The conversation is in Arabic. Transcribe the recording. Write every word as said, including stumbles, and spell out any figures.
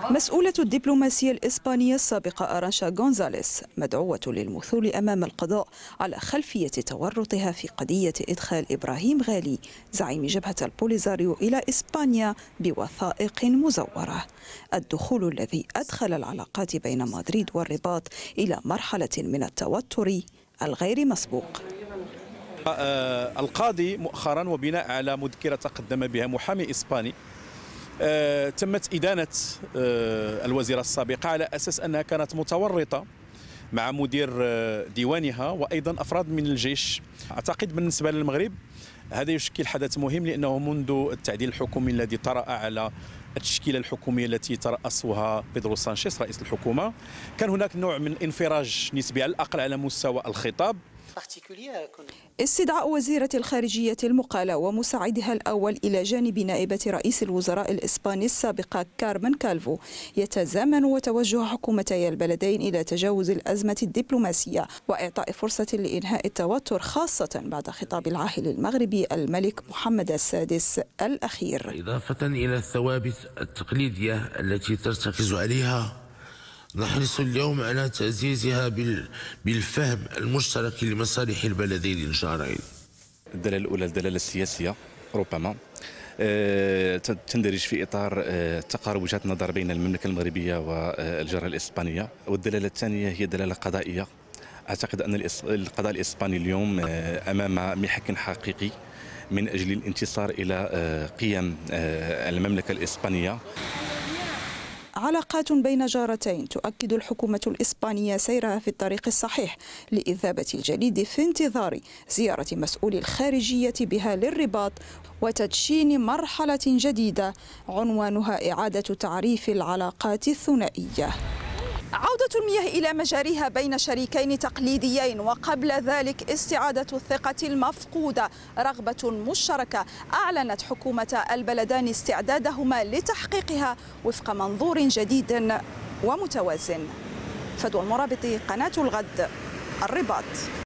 مسؤولة الدبلوماسية الإسبانية السابقة أرانشا غونزاليس مدعوة للمثول أمام القضاء على خلفية تورطها في قضية إدخال إبراهيم غالي زعيم جبهة البوليزاريو إلى إسبانيا بوثائق مزورة، الدخول الذي أدخل العلاقات بين مدريد والرباط إلى مرحلة من التوتر الغير مسبوق. القاضي مؤخرا وبناء على مذكرة تقدم بها محامي إسباني آه، تمت إدانة آه، الوزيرة السابقة على أساس أنها كانت متورطة مع مدير آه، ديوانها وأيضا أفراد من الجيش. أعتقد بالنسبة للمغرب هذا يشكل حدث مهم، لأنه منذ التعديل الحكومي الذي طرأ على التشكيلة الحكومية التي ترأسها بيدرو سانشيز رئيس الحكومة كان هناك نوع من انفراج نسبي على الأقل على مستوى الخطاب. استدعاء وزيرة الخارجية المقالة ومساعدها الأول إلى جانب نائبة رئيس الوزراء الإسباني السابقة كارمن كالفو يتزامن وتوجه حكومتي البلدين إلى تجاوز الأزمة الدبلوماسية وإعطاء فرصة لإنهاء التوتر، خاصة بعد خطاب العاهل المغربي الملك محمد السادس الأخير. إضافة إلى الثوابت التقليدية التي ترتكز عليها، نحرص اليوم على تعزيزها بالفهم المشترك لمصالح البلدين الجارين. الدلالة الأولى الدلالة السياسية ربما أه تندرج في إطار أه تقارب وجهات النظر بين المملكة المغربية والجارة الإسبانية، والدلالة الثانية هي دلالة قضائية. أعتقد أن القضاء الإسباني اليوم أه أمام محك حقيقي من أجل الانتصار إلى أه قيم أه المملكة الإسبانية. علاقات بين جارتين تؤكد الحكومة الإسبانية سيرها في الطريق الصحيح لإذابة الجليد في انتظار زيارة مسؤول الخارجية بها للرباط وتدشين مرحلة جديدة عنوانها إعادة تعريف العلاقات الثنائية. عودة المياه إلى مجاريها بين شريكين تقليديين، وقبل ذلك استعادة الثقة المفقودة رغبة مشتركة أعلنت حكومة البلدان استعدادهما لتحقيقها وفق منظور جديد ومتوازن. فدوى المرابطي، قناة الغد، الرباط.